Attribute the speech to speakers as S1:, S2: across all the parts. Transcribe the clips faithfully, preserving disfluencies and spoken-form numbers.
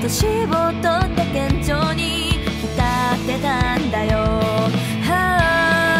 S1: 年を取って堅調に浸ってたんだよ。はあ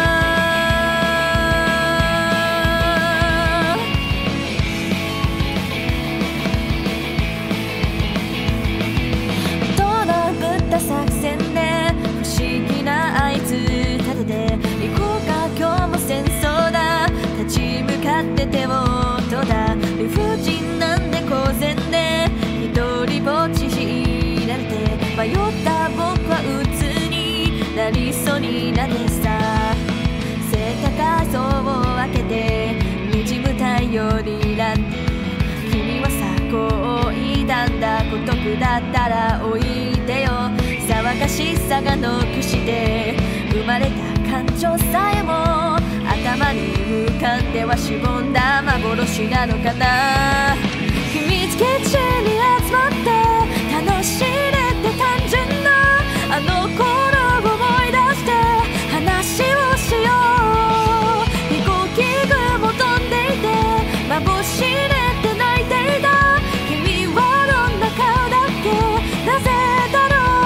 S1: 作戦で不思議な合図立てて行こうか今日も戦争だ。立ち向かって手をとだ理不尽なんで公然で一人ぼっち強いられて迷った僕は鬱になりそうになってさ。せっかくそうを開けて滲む太陽になんて君はさこう言いたんだ。孤独だったらおいでよ。騒がしさがノックして生まれた感情さえも頭に浮かんではしぼんだ幻なのかな。秘密基地に集まって楽しれて単純なあの頃を思い出して話をしよう。飛行機雲飛んでいて幻れて泣いていた。君はどんな顔だっけ。なぜだろう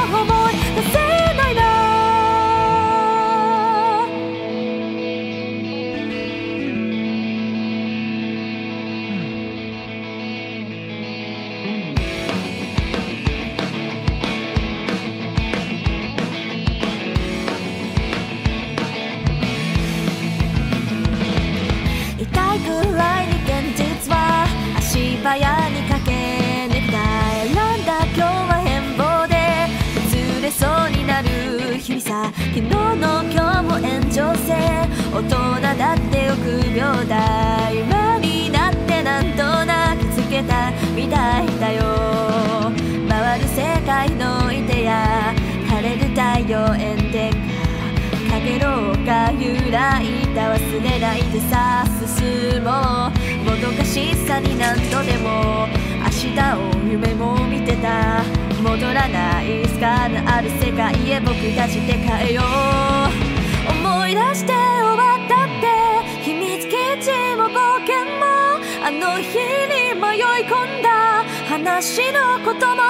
S1: 早に駆け抜けた。選んだ今日は変貌で崩れそうになる日々さ。昨日の今日も炎上性大人だって臆病だ。今になってなんとなくつけたみたいだよ。回る世界のいてや枯れる太陽炎天下かげろうか揺らいた。忘れないでさ進もう。もどかしさに何度でも明日を夢も見てた。戻らないスカのある世界へ僕たちで変えよう。思い出して終わったって秘密基地も冒険もあの日に迷い込んだ話のことも